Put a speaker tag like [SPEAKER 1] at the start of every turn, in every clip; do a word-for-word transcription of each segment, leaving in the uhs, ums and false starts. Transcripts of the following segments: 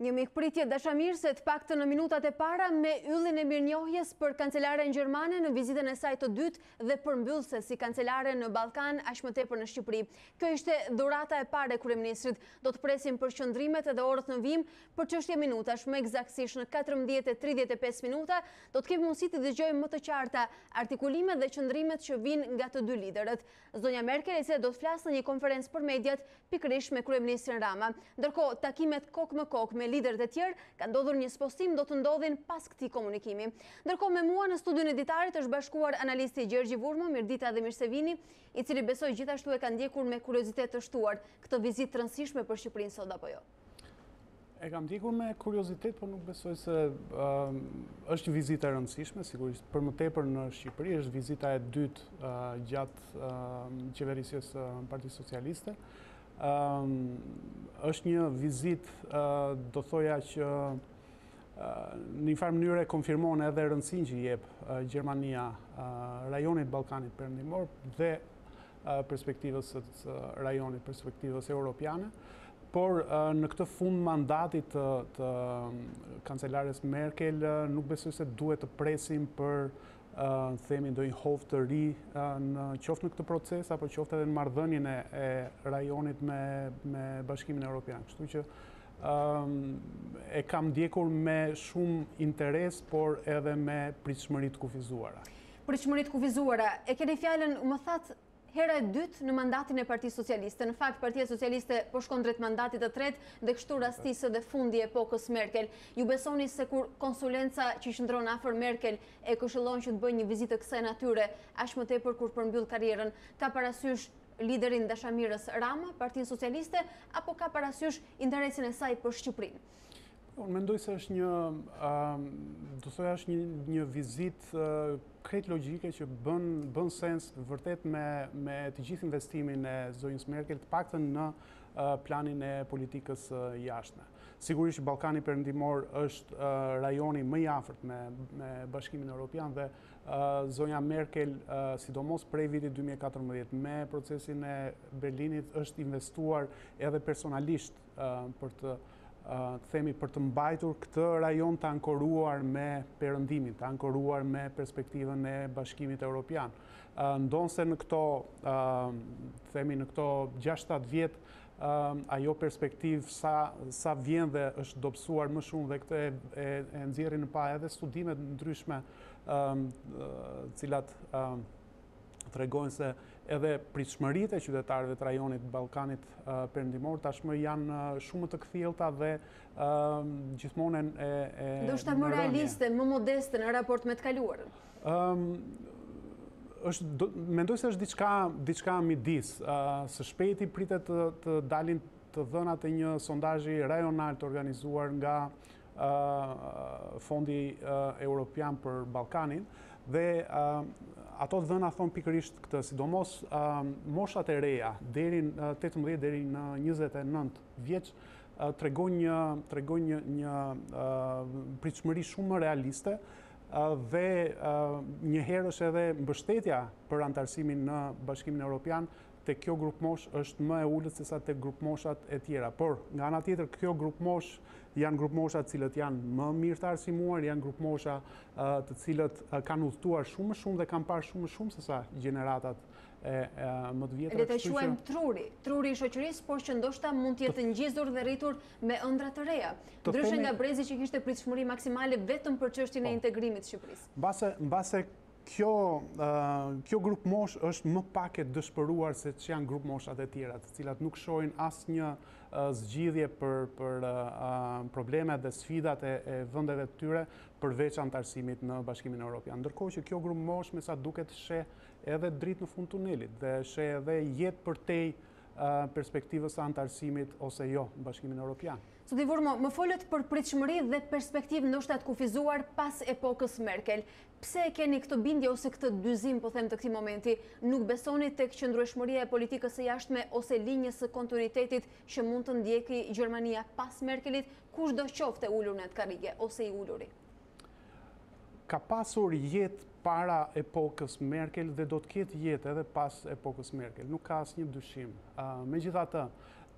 [SPEAKER 1] Një mikpritje dashamirëse të paktën në minutat e para me yllin e mirënjohjes për kancelaren gjermane në vizitën e saj të dytë dhe përmbyllse si kancelare në Ballkan aq më tepër në Shqipëri. Kjo ishte dhurata e parë e kryeministrit. Do të presim përqendrimet edhe orët në vim për çështje minutash, më eksaktësisht në katërmbëdhjetë e tridhjetë e pesë minuta do të kemi mundësi të dëgjojmë më të qarta artikulimet dhe qëndrimet që vijnë nga të dy liderët. Zonja Merkel e cila do të flasë në një konferencë për mediat pikërisht me kryeministrin Rama. Ndërkohë, takimet kokë më kokë me liderët e tjerë ka ndodhur një spostim do të ndodhin pas këtij komunikimi. Ndërkohë me mua në studion editarit është bashkuar analisti Gjergji Vurmo, mirëdita dhe mirë se vini, i cili besoj gjithashtu e ka ndjekur me kuriozitet të shtuar këtë vizitë të rëndësishme për Shqipërinë sot apo jo.
[SPEAKER 2] E kam ndjekur me kuriozitet, por nuk besoj se uh, është vizita e rëndësishme, sigurisht për më tepër në Shqipëri, është vizita e dytë uh, gjatë uh, qeverisjes uh, Partisë Socialiste. Um, është një vizit, uh, do thoja që uh, në një farë mënyre konfirmon edhe rëndësinë që jep uh, Gjermania uh, rajonit Ballkanit Perëndimor dhe uh, perspektivës së rajonit, perspektivës europiane. Por uh, në këtë fund mandatit të, të kancelares Merkel uh, nuk besoj se duhet të presim për Uh, themi ndonjë hovë të ri uh, në qoftë në këtë proces apo qoftë edhe në marrëdhënien e, e rajonit me, me Bashkimin Evropian. Kështu që um, e kam ndjekur me shumë interes, por edhe me pritshmëri të kufizuara.
[SPEAKER 1] Pritshmëri të kufizuara, e keni fjalën, më thatë hera e dytë në mandatin e Partisë Socialiste. Në fakt, Partia Socialiste po shkon drejt mandatit të tretë dhe kështu rastisë dhe fundi e epokës Merkel. Ju besoni se kur konsulenca që qëndron afër Merkel e këshillon që të bëjë një vizitë kësaj natyre, aq më tepër kur përmbyll karrierën, ka parasysh liderin dashamirës Rama, Partinë Socialiste, apo ka parasysh interesin e saj për Shqipërinë?
[SPEAKER 2] Unë mendoj se është një, uh, do thoya është një, një vizitë uh, krejt logjike që bën, bën sens vërtet me, me të gjithë investimin e zonjës Merkel, të paktën në uh, planin e politikës uh, jashtme. Sigurisht Ballkani Perëndimor është uh, rajoni më i afërt me, me Bashkimin Evropian dhe uh, zonja Merkel, uh, sidomos prej vitit dy mijë e katërmbëdhjetë, me procesin e Berlinit është investuar edhe personalisht uh, për të Uh, të themi për të mbajtur këtë rajon të ankoruar me perëndimin, të ankoruar me perspektivën e Bashkimit Evropian. Uh, ndonse në këto, uh, themi në këto gjashtë shtatë vjet, uh, ajo perspektivë sa, sa vjen dhe është dobësuar më shumë dhe këtë e, e, e nxjerrin në pa edhe studimet ndryshme, um, uh, cilat uh, tregojnë se edhe pritshmëritë e qytetarëve të rajonit Ballkanit uh, Perëndimor tashmë janë uh, shumë të kthjellta dhe uh, gjithmonë e, e
[SPEAKER 1] ndoshta më realiste, më modeste në raport me të kaluarën.
[SPEAKER 2] Um, është do, mendoj se është diçka diçka midis. Uh, së shpejti pritet të, të dalin të dhënat e një sondazhi rajonal të organizuar nga uh, Fondi uh, Evropian për Ballkanin dhe uh, ato dhëna thonë pikërisht këtë, sidomos uh, moshat e reja deri në tetëmbëdhjetë deri në njëzet e nëntë vjeç uh, tregojnë një tregojnë një, një uh, pritshmëri shumë më realiste uh, dhe uh, njëherë është edhe mbështetja për antarësimin në Bashkimin Evropian te kjo grup mosh është më e ulët se sa te grup moshat e tjera. Por, nga ana tjetër, kjo grup mosh janë grup mosha të cilët janë më mirë të arsimuar, janë grup mosha uh, të cilët uh, kanë udhëtuar shumë më shumë dhe kanë parë shumë më shumë se sa gjeneratat e, e më të vjetra.
[SPEAKER 1] Le të quajmë truri, truri i shoqërisë, por që ndoshta mund të jetë ngjizur dhe rritur me ëndra të reja. Ndryshe nga brezi që kishte pritshmëri maksimale vetëm për çështjen e integrimit të Shqipërisë.
[SPEAKER 2] Mbase, mbase Kjo, uh, kjo grup mosh është më pak e dëshpëruar se që janë grup moshat e tjera, të cilat nuk shohin asnjë uh, zgjidhje për, për uh, problemet dhe sfidat e, e vendeve të tyre përveç antarësimit në Bashkimin Evropian. Ndërkohë që kjo grup mosh me sa duket sheh edhe dritë në fund tunelit dhe sheh edhe jetë përtej uh, perspektivës së antarësimit ose jo në Bashkimin Evropian.
[SPEAKER 1] Zoti Vurmo, më folët për pritshmëri dhe perspektivë ndoshta të kufizuar pas epokës Merkel. Pse e keni këtë bindje ose këtë dyzim, po them, të këtij momenti? Nuk besoni tek qëndrueshmëria e politikës së jashtme ose linjës së kontinuitetit që mund të ndjeki Gjermania pas Merkelit, kushdo qofte ulur në atë karrige ose i uluri?
[SPEAKER 2] Ka pasur jetë para epokës Merkel dhe do të ketë jetë edhe pas epokës Merkel. Nuk ka asnjë dyshim. Uh, Megjithatë,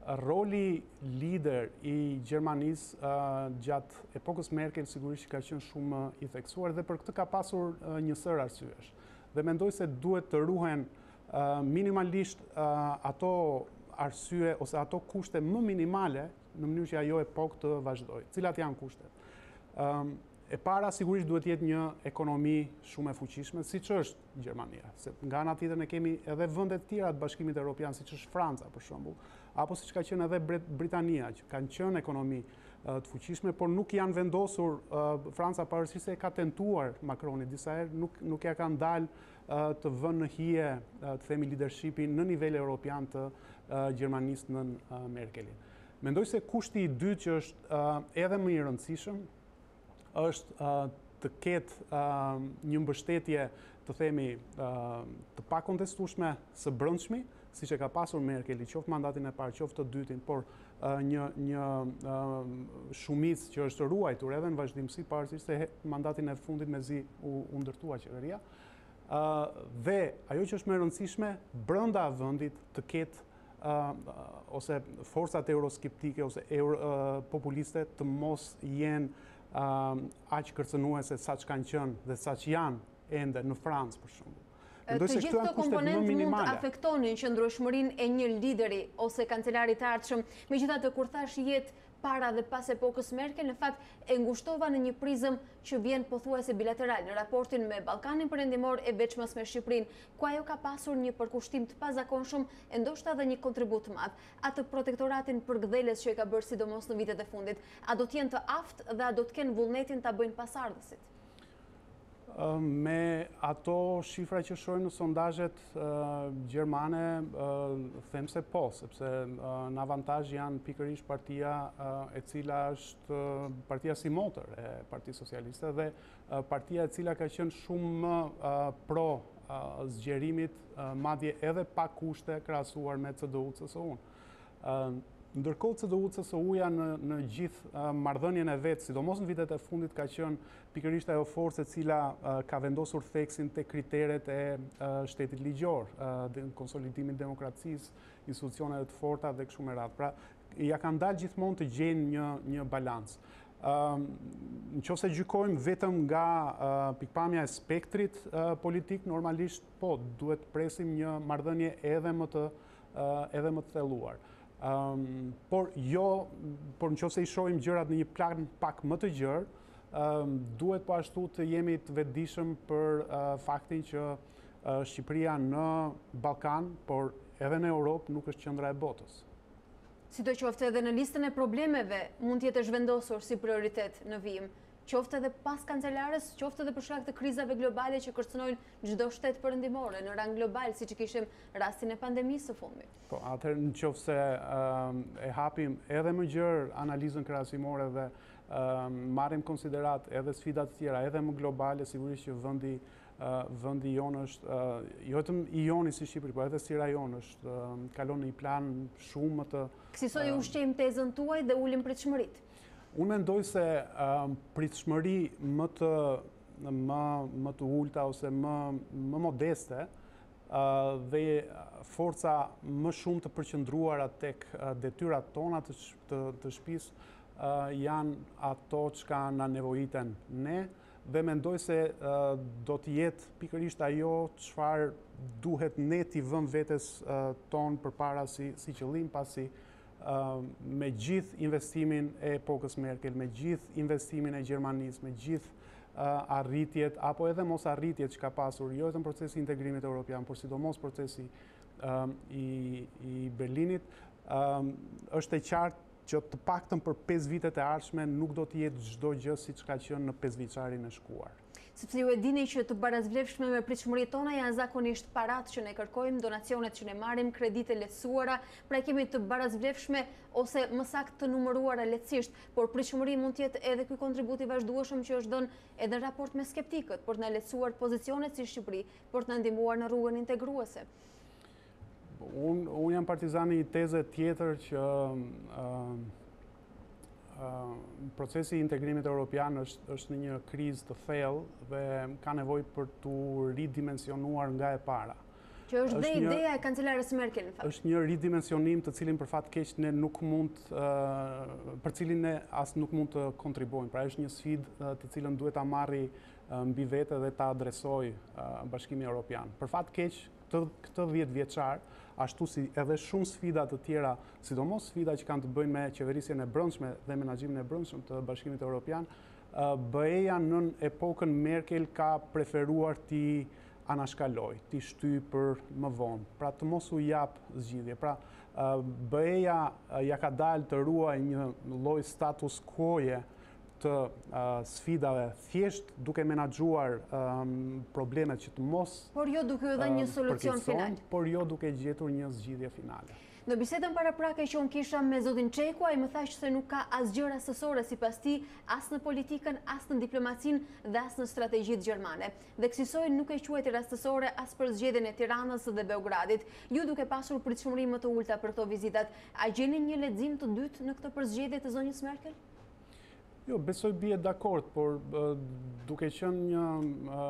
[SPEAKER 2] roli lider i Gjermanisë uh, gjatë epokës Merkel sigurisht ka qenë shumë i theksuar dhe për këtë ka pasur uh, një sër arsyesh. Dhe mendoj se duhet të ruhen uh, minimalisht uh, ato arsye ose ato kushte më minimale në mënyrë që ajo epokë të vazhdojë. Cilat janë kushtet? Um, e para sigurisht duhet jetë një ekonomi shumë e fuqishme, siç është Gjermania. Se nga ana tjetër ne kemi edhe vende të tjera të Bashkimit Evropian, siç është Franca për shembull, apo siç ka qenë edhe Britania, që kanë qenë ekonomi uh, të fuqishme, por nuk janë vendosur uh, Franca pavarësisht se e ka tentuar Macroni disa herë, nuk nuk ja kanë dalë uh, të vënë në hije uh, të themi leadershipin në nivel evropian të uh, Gjermanisë nën uh, Merkelin. Mendoj se kushti i dytë që është uh, edhe më i rëndësishëm është uh, të ketë uh, një mbështetje të themi uh, të pakontestueshme së brendshmi, siç e ka pasur Merkeli, qoftë mandatin e parë, qoftë të dytin, por uh, një një uh, shumicë që është ruajtur edhe në vazhdimsi pavarësisht se mandatin e fundit mezi u, u ndërtua qeveria. Uh, dhe ajo që është më e rëndësishme, brenda vendit të ketë Uh, ose forcat euroskeptike ose euro, uh, populiste të mos jenë uh, aq kërcënuese sa që kanë qenë dhe sa që janë ende në Francë për shembull.
[SPEAKER 1] Të gjithë këto komponentë mund të afektonin qëndrueshmërinë e një lideri ose kancelarit të ardhshëm. Megjithatë, kur thash jetë para dhe pas epokës Merkel, në fakt e ngushtova në një prizëm që vjen pothuajse bilateral në raportin me Ballkanin Perëndimor e veçmës me Shqipërinë, ku ajo ka pasur një përkushtim të pazakonshëm e ndoshta edhe një kontribut të madh, atë protektoratin përgdheles që e ka bërë sidomos në vitet e fundit. A do të jenë të aftë dhe a do të kenë vullnetin ta bëjnë pasardhësit?
[SPEAKER 2] Me ato shifra që shohim në sondazhet uh, gjermane, uh, them se po, sepse uh, në avantazh janë pikërisht partia uh, e cila është uh, partia si motor e Partisë Socialiste dhe uh, partia e cila ka qenë shumë më uh, pro uh, zgjerimit, uh, madje edhe pa kushte krahasuar me C D U C S U-n. Uh, Ndërkohë C D U C S U-ja në, në gjithë uh, marrëdhënien e vet, sidomos në vitet e fundit, ka qenë pikërisht ajo forcë e cila uh, ka vendosur theksin te kriteret e uh, shtetit ligjor, uh, dhe konsolidimin e demokracisë, institucioneve të forta dhe kështu me radhë. Pra, ja kanë dalë gjithmonë të gjejnë një një balancë. Uh, Nëse gjykojmë vetëm nga uh, pikpamja e spektrit uh, politik, normalisht po duhet presim një marrëdhënie edhe më të uh, edhe më të thelluar. Um, por jo, por nëse i shohim gjërat në një plan pak më të gjerë, um, duhet po ashtu të jemi të vetëdijshëm për uh, faktin që uh, Shqipëria në Ballkan, por edhe në Europë nuk është qendra e botës.
[SPEAKER 1] Sidoqoftë edhe në listën e problemeve mund të jetë zhvendosur si prioritet në vijim, qoftë edhe pas kancelares, qoftë edhe për shkak të krizave globale që kërcënojnë çdo shtet perëndimore në rang global, siç e kishim rastin e pandemisë së fundit.
[SPEAKER 2] Po, atëherë nëse um, e hapim edhe më gjerë analizën krahasimore dhe um, marrim konsiderat edhe sfidat të tjera, edhe më globale, sigurisht që vendi uh, vendi jonë është uh, jo vetëm i joni si Shqipëri, por edhe si rajon është uh, kalon në një plan shumë më të
[SPEAKER 1] Kësaj uh, ushqejmë tezën tuaj dhe ulim pritshmëritë.
[SPEAKER 2] Unë mendoj se uh, pritshmëri më të më më të ulta ose më më modeste uh, dhe forca më shumë të përqendruara tek uh, detyrat tona të të, të shtëpisë uh, janë ato që na nevojiten ne dhe mendoj se uh, do të jetë pikërisht ajo çfarë duhet ne t'i vëmë vetes uh, ton përpara si si qëllim, pasi Uh, me gjithë investimin e epokës Merkel, me gjithë investimin e Gjermanisë, me gjithë uh, arritjet, apo edhe mos arritjet që ka pasur, jo vetëm procesi i integrimit evropian, por sidomos procesi uh, i, i Berlinit, uh, është e qartë që të paktën për pesë vitet e ardhshme nuk do të jetë çdo gjë siç ka qenë në pesëvjeçarin e shkuar.
[SPEAKER 1] Sepse ju e dini që të barazvlefshme me pritshmëritë tona janë zakonisht paratë që ne kërkojmë, donacionet që ne marrim, kredite lehtësuara, pra kemi të barazvlefshme ose më saktë të numëruara lehtësisht, por pritshmëria mund të jetë edhe ky kontribut i vazhdueshëm që është dhënë edhe në raport me skeptikët, për të na lehtësuar pozicionet si Shqipëri, për të na ndihmuar në rrugën integruese.
[SPEAKER 2] Unë un jam partizani i teze tjetër që uh, uh, procesi i integrimit evropian është, është në një krizë të thellë dhe ka nevojë për të ridimensionuar nga e para.
[SPEAKER 1] Që është dhe ideja e kancelares Merkel, në fakt.
[SPEAKER 2] Është një ridimensionim të cilin për fat keq ne nuk mund, për cilin ne as nuk mund të kontribuojmë. Pra është një sfidë të cilën duhet ta marri mbi vete dhe ta adresoj Bashkimi Evropian. Për fat keq, këtë dhjetë vjeçar, ashtu si edhe shumë sfida të tjera, sidomos sfida që kanë të bëjnë me qeverisjen e brendshme dhe menaxhimin e brendshëm të Bashkimit Evropian, B E-ja nën epokën Merkel ka preferuar ti anashkaloj, ti shty për më vonë, pra të mos u jap zgjidhje. Pra B E-ja ja ka dalë të ruaj një lloj status quo-je të sfidave, thjesht duke menaxhuar problemet që të mos
[SPEAKER 1] Por jo duke u dhënë një solucion final.
[SPEAKER 2] Por jo duke gjetur një zgjidhje finale.
[SPEAKER 1] Në bisedën paraprake që unë kisha me zotin Çeku, ai më thash se nuk ka asgjë rastësore sipas tij, as në politikën, as në diplomacinë dhe as në strategjitë gjermane. Dhe kësaj nuk e quajti rastësore as për zgjedhjen e Tiranës dhe Beogradit. Ju duke pasur pritshmëri më të ulta për këto vizitat, a gjeni një lexim të dytë në këtë përzgjedhje të zonjës Merkel?
[SPEAKER 2] Jo, besoj bie dakord, por duke qenë një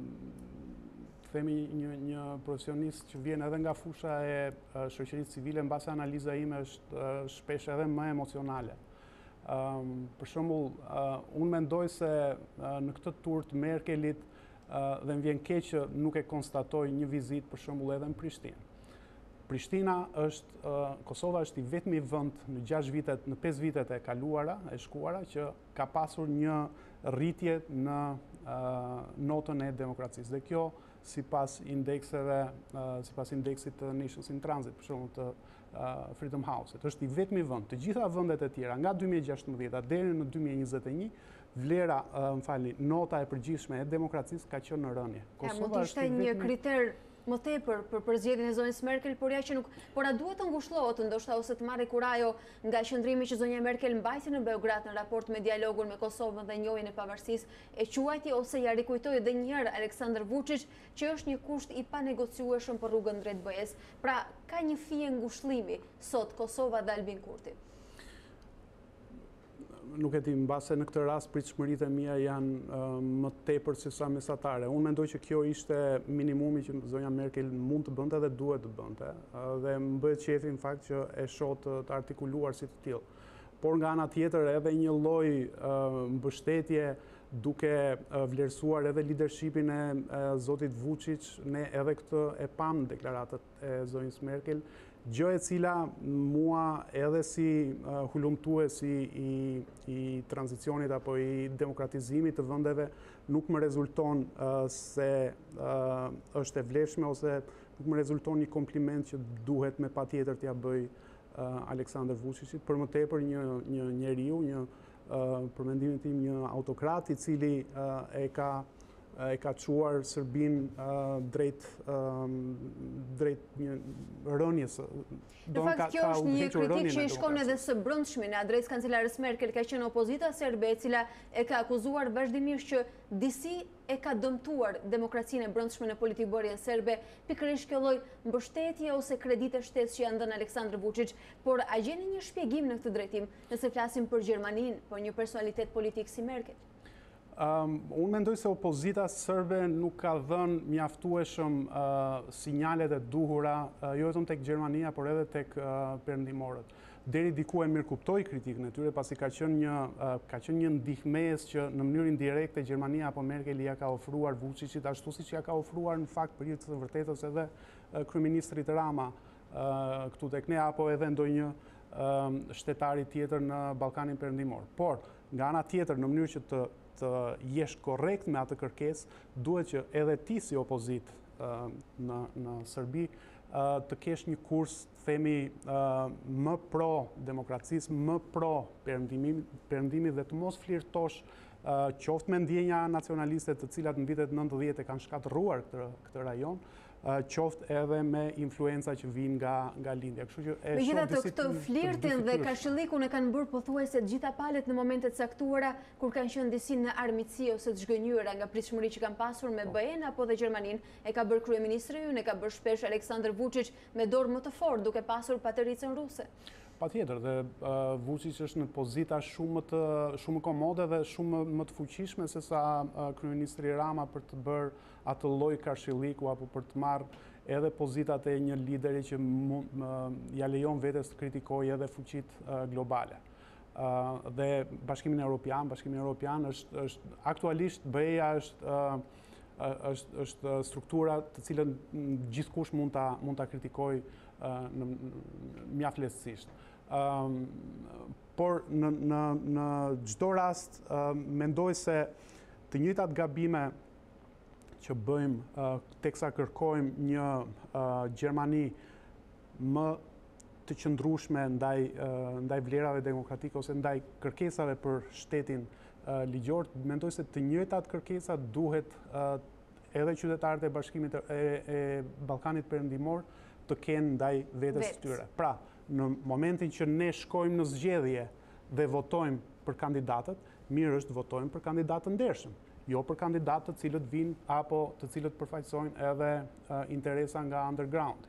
[SPEAKER 2] themi një, një profesionist që vjen edhe nga fusha e shoqërisë civile, mbase analiza ime është shpesh edhe më emocionale. Um, për shembull, uh, unë mendoj se uh, në këtë tur të Merkelit uh, dhe më vjen keq që nuk e konstatoj një vizitë për shembull edhe në Prishtinë. Prishtina është, uh, Kosova është i vetmi vend në gjashtë vitet, në pesë vitet e kaluara, e shkuara, që ka pasur një rritje në uh, notën e demokracisë. Dhe kjo sipas indekseve, uh, sipas indeksit të Nations in Transit, për shembull të uh, Freedom House. Është i vetmi vend. Të gjitha vendet e tjera nga dy mijë e gjashtëmbëdhjetë deri në dy mijë e njëzet e një, vlera, uh, më falni, nota e përgjithshme e demokracisë ka qenë në rënje.
[SPEAKER 1] Ja, mund të ishte një kriter më tepër për përzgjedhjen e zonjës Merkel, por ja që nuk, por a duhet të ngushëllohet ndoshta ose të marrë kurajo nga qëndrimi që zonja Merkel mbajti në Beograd në raport me dialogun me Kosovën dhe njohjen e pavarësisë, e quajti ose ja rikujtoi edhe një herë Aleksandar Vučić që është një kusht i panegociueshëm për rrugën drejt B E-s. Pra, ka një fije ngushëllimi sot Kosova dhe Albin Kurti.
[SPEAKER 2] Nuk e di, mbase në këtë rast pritshmëritë e mia janë uh, më tepër se sa mesatare. Unë mendoj që kjo ishte minimumi që zonja Merkel mund të bënte dhe duhet të bënte. Uh, dhe më bëhet qefi në fakt që e shoh të, të artikuluar si të tillë. Por nga ana tjetër edhe një lloj uh, mbështetje duke uh, vlerësuar edhe leadershipin e uh, zotit Vučić, ne edhe këtë e pam në deklaratët e zonjës Merkel, gjë e cila mua edhe si uh, hulumtuesi i, i tranzicionit apo i demokratizimit të vendeve nuk më rezulton uh, se uh, është e vlefshme ose nuk më rezulton një kompliment që duhet me patjetër t'ia bëj uh, Aleksandar Vučićit, për më tepër një, një njeriu, një uh, për mendimin tim një autokrat i cili uh, e ka e ka çuar Serbinë uh, drejt um, drejt një rënjes.
[SPEAKER 1] Në fakt, kjo është një kritik që i shkon edhe së brendshme në adresë kancelares Merkel, ka qenë opozita serbe e cila e ka akuzuar vazhdimisht që disi e ka dëmtuar demokracinë e brendshme në politikbërjen serbe, pikërisht kjo lloj mbështetje ose kredite shtesë që janë dhënë Aleksandar Vučić, por a gjeni një shpjegim në këtë drejtim, nëse flasim për Gjermaninë, për një personalitet politik si Merkel?
[SPEAKER 2] Um, unë mendoj se opozita serbe nuk ka dhënë mjaftueshëm uh, sinjalet e duhura, uh, jo vetëm tek Gjermania, por edhe tek uh, perëndimorët. Deri diku e mirëkuptoi kritikën e tyre, pasi ka qenë një uh, ka qenë një ndihmës që në mënyrë indirekte Gjermania apo Merkel ja ka ofruar Vučićit, ashtu siç ja ka ofruar në fakt për hir të vërtetës edhe uh, kryeministrit Rama uh, këtu tek ne, apo edhe ndonjë uh, shtetari tjetër në Ballkanin Perëndimor. Por nga ana tjetër, në mënyrë që të të jesh korrekt me atë kërkesë, duhet që edhe ti si opozit uh, në, në Serbi uh, të kesh një kurs, themi, uh, më pro demokracisë, më pro perëndimit dhe të mos flirtosh uh, qoftë me ndjenja nacionaliste të cilat në vitet nëntëdhjetë e kanë shkatërruar këtë, këtë rajon, uh, qoftë edhe me influenca që vijnë nga, nga lindja. Kështu që e
[SPEAKER 1] Megjithatë, këtë flirtin dhe kashillikun e kanë bërë pothuajse të gjitha palët në momentet caktuara kur kanë qenë disi në armiqësi ose të zhgënjyera nga pritshmëri që kanë pasur me B E-n apo dhe Gjermaninë, e ka bërë kryeministri ynë, e ka bërë shpesh Aleksandar Vučić me dorë më të fortë duke pasur patericën ruse.
[SPEAKER 2] Patjetër, dhe uh, Vučić është në pozita shumë të shumë komode dhe shumë më të fuqishme se sa uh, kryeministri Rama për të bërë atë lloj kashilliku apo për të marrë edhe pozitat e një lideri që ja lejon vetes të kritikojë edhe fuqitë globale. Dhe Bashkimin Evropian, Bashkimi Evropian është, është aktualisht B E A është është është struktura të cilën gjithkush mund ta mund ta kritikojë në mjaft lehtësisht. Por në në në çdo rast mendoj se të njëjtat gabime që bëjmë teksa kërkojmë një Gjermani më të qëndrueshme ndaj ndaj vlerave demokratike ose ndaj kërkesave për shtetin ligjor, mendoj se të njëjtat kërkesa duhet edhe qytetarët e Bashkimit e, e Ballkanit Perëndimor të kenë ndaj vetes së tyre. Pra, në momentin që ne shkojmë në zgjedhje dhe votojmë për kandidatët, mirë është votojmë për kandidatë të ndershëm, jo për kandidatë të cilët vinë apo të cilët përfaqësojnë edhe uh, interesa nga undergroundi.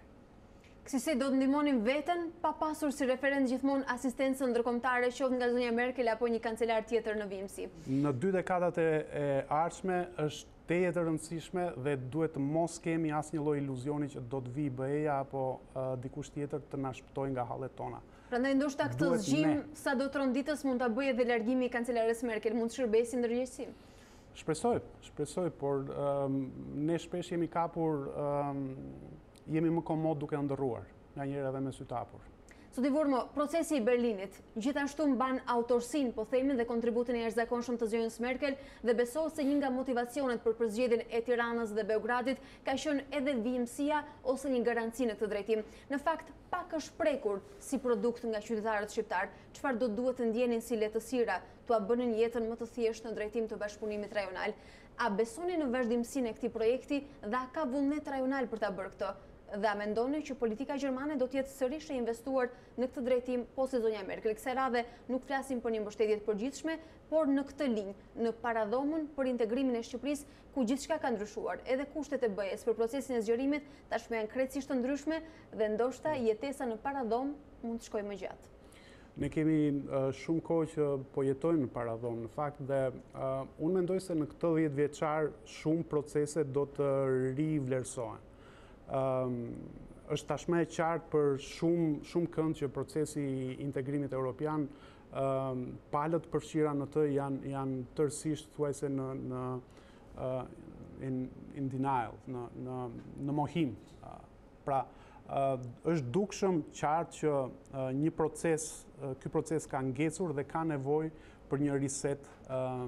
[SPEAKER 1] Kësaj do të ndihmonin veten pa pasur si referent gjithmonë asistencën ndërkombëtare qoftë nga zonja Merkel apo një kancelar tjetër në vimësi.
[SPEAKER 2] Në dy dekadat e, e ardhshme është tejet e rëndësishme dhe duhet të mos kemi asnjë lloj iluzioni që do të vi B E A apo uh, dikush tjetër të na shpëtojë nga hallet tona.
[SPEAKER 1] Prandaj ndoshta këtë zgjim sa do tron ditës mund ta bëjë edhe largimi i kancelares Merkel, mund të shërbejë ndërgjegjësim.
[SPEAKER 2] Shpresoj, shpresoj, por um, ne shpesh jemi kapur um, jemi më komod duke ndërruar, nga njëherë edhe me sy të hapur.
[SPEAKER 1] Zoti Vormo, procesi i Berlinit gjithashtu mban autorsinë, po themi, dhe kontributin e jashtëzakonshëm të zgjedhjes Merkel dhe besohet se një nga motivacionet për përzgjedhjen e Tiranës dhe Beogradit ka qenë edhe vijimësia ose një garanci në këtë drejtim. Në fakt, pak është prekur si produkt nga qytetarët shqiptar. Çfarë do duhet të ndjenin si lehtësira, t'ua bënin jetën më të thjeshtë në drejtim të bashkëpunimit rajonal? A besoni në vazhdimsinë e këtij projekti dhe a ka vullnet rajonal për ta bërë këtë? Dhe a mendoni që politika gjermane do të jetë sërish e investuar në këtë drejtim po se zonja Merkel? Kësaj radhe nuk flasim për një mbështetje të përgjithshme, por në këtë linjë, në paradhomën për integrimin e Shqipërisë, ku gjithçka ka ndryshuar, edhe kushtet e B E S për procesin e zgjerimit tashmë janë krejtësisht të ndryshme dhe ndoshta jetesa në paradhomë mund të shkojë më gjatë.
[SPEAKER 2] Ne kemi uh, shumë kohë që po jetojmë në paradhomë, në fakt, dhe uh, unë mendoj se në këtë dhjetë vjeçar shumë procese do të rivlerësohen. Um, është tashmë e qartë për shumë shumë kënd që procesi i integrimit evropian, um, palët përfshira në të janë janë tërësisht thuajse në në uh, in, in denial, në në në mohim. Uh, pra, uh, është dukshëm qartë që uh, një proces, uh, ky proces ka ngecur dhe ka nevojë për një reset um,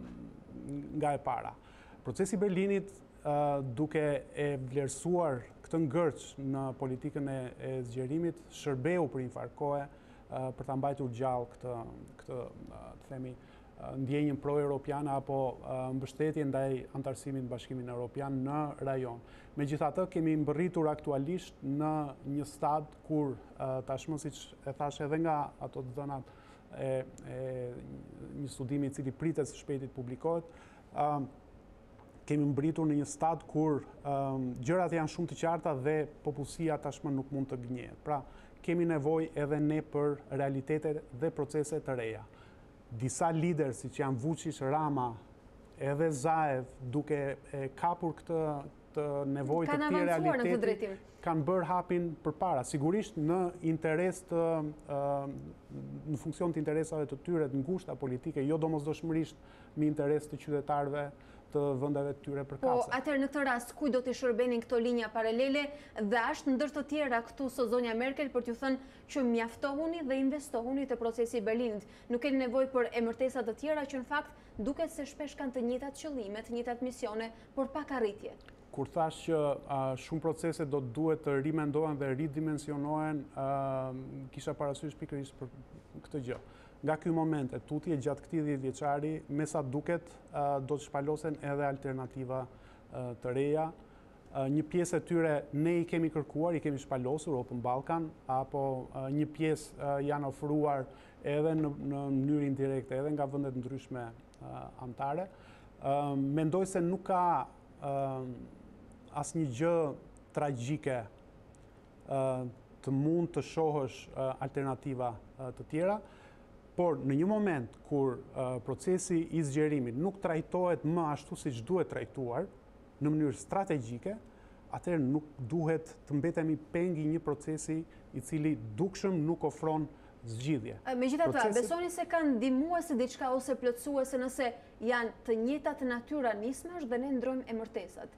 [SPEAKER 2] nga e para. Procesi i Berlinit Uh, duke e vlerësuar këtë ngërç në politikën e, e zgjerimit, shërbeu për një farë kohe uh, për ta mbajtur gjallë këtë, këtë uh, të themi, uh, ndjenjën pro-europiane apo uh, mbështetje ndaj antarësimit në Bashkimin Evropian në rajon. Megjithatë, kemi mbërritur aktualisht në një stad kur uh, tashmë, siç e thash edhe nga ato dhënat e, e një studimi i cili pritet së shpejti të publikohet, uh, kemi mbritur në një stad kur um, gjërat janë shumë të qarta dhe popullsia tashmë nuk mund të gënjehet. Pra, kemi nevojë edhe ne për realitete dhe procese të reja. Disa lider, siç janë Vučić, Rama, edhe Zaev, duke e kapur këtë të nevojë të këtij realiteti, kanë bërë hapin përpara. Sigurisht në interes të uh, në funksion të interesave të tyre të ngushta politike, jo domosdoshmërisht në interes të qytetarëve të vendeve të tyre përkatëse.
[SPEAKER 1] Po, atëherë në këtë rast kujt do të shërbenin këto linja paralele dhe është ndër të tjera këtu së zonja Merkel për t'ju thënë që mjaftohuni dhe investohuni te procesi i Berlinit. Nuk keni nevojë për emërtesa të tjera që në fakt duket se shpesh kanë të njëjtat qëllime, të njëjtat misione, por pak arritje.
[SPEAKER 2] Kur thash që uh, shumë procese do duhet të rimendohen dhe ridimensionohen, uh, kisha parasysh pikërisht për këtë gjë. Nga ky moment e tutje gjatë këtij dhjetë vjeçari, me sa duket, uh, do të shpalosen edhe alternativa uh, të reja. Uh, një pjesë e tyre ne i kemi kërkuar, i kemi shpalosur Open Balkan, apo uh, një pjesë uh, janë ofruar edhe në, në mënyrë indirekte, edhe nga vendet ndryshme uh, anëtare. Uh, mendoj se nuk ka uh, asnjë gjë tragjike uh, të mund të shohësh uh, alternativa uh, të tjera. Por në një moment kur uh, procesi i zgjerimit nuk trajtohet më ashtu siç duhet trajtuar, në mënyrë strategjike, atëherë nuk duhet të mbetemi pengi një procesi i cili dukshëm nuk ofron zgjidhje.
[SPEAKER 1] Megjithatë,
[SPEAKER 2] Procesi...
[SPEAKER 1] besoni se kanë ndihmuese diçka ose plotësuese nëse janë të njëjtat natyra nismesh dhe ne ndrojmë emërtesat?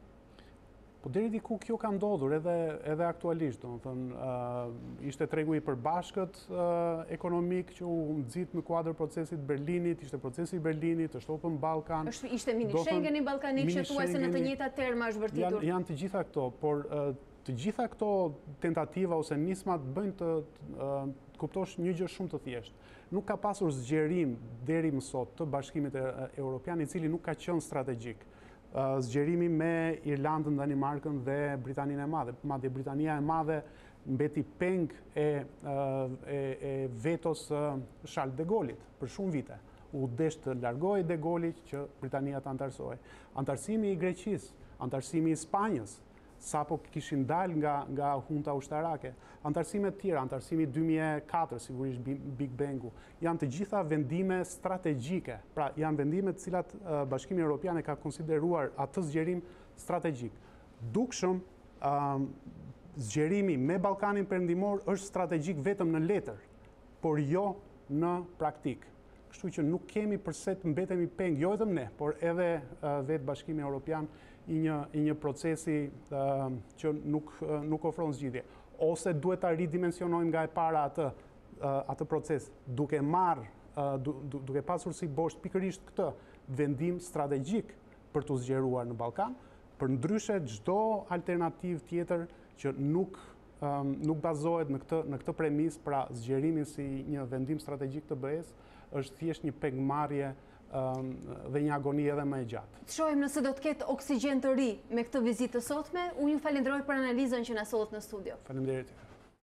[SPEAKER 2] Po deri diku kjo ka ndodhur edhe edhe aktualisht, domethënë uh, ishte tregu i përbashkët uh, ekonomik që u nxit në kuadër procesit Berlinit, ishte procesi i Berlinit, është Open Balkan.
[SPEAKER 1] Është ishte mini Schengeni ballkanik që thuajse në të njëjtat terma është vërtetur.
[SPEAKER 2] Janë, janë të gjitha këto, por uh, të gjitha këto tentativa ose nismat bëjnë të uh, kuptosh një gjë shumë të thjeshtë. Nuk ka pasur zgjerim deri më sot të Bashkimit Evropian i cili nuk ka qenë strategjik. Zgjerimi me Irlandën, Danimarkën dhe Britaninë e Madhe. Madje Britania e Madhe mbeti peng e, e, e vetos Charles de Gaullit për shumë vite. U desh të largohej de Gaulli që Britania të antarësohej. Antarësimi i Greqisë, antarësimi i Spanjës, sapo kishin dalë nga, nga hunta ushtarake, antarësimet tjera, antarësimi dy mijë e katër, sigurisht Big Bangu, janë të gjitha vendime strategjike. Pra, janë vendime të cilat uh, Bashkimi Evropian e ka konsideruar atë zgjerim strategjik. Dukshëm, um, zgjerimi me Ballkanin Perëndimor është strategjik vetëm në letër, por jo në praktik. Kështu që nuk kemi përse të mbetemi peng, jo vetëm ne, por edhe uh, vetë Bashkimi Evropian i një, i një procesi uh, që nuk, uh, nuk ofron zgjidhje. Ose duhet ta ridimensionojmë nga e para atë, uh, atë proces, duke marrë, uh, du, du, duke pasur si bosht pikërisht këtë vendim strategjik për të zgjeruar në Ballkan, për ndryshe çdo alternativë tjetër që nuk, um, nuk bazohet në këtë, në këtë premis, pra zgjerimin si një vendim strategjik të B E-s, është thjesht një pengmarrje Um, dhe një agoni edhe më e gjatë.
[SPEAKER 1] Të shohim nëse do të ketë oksigjen të ri me këtë vizitë të sotme. Unë ju falenderoj për analizën që na solët në studio.
[SPEAKER 2] Faleminderit.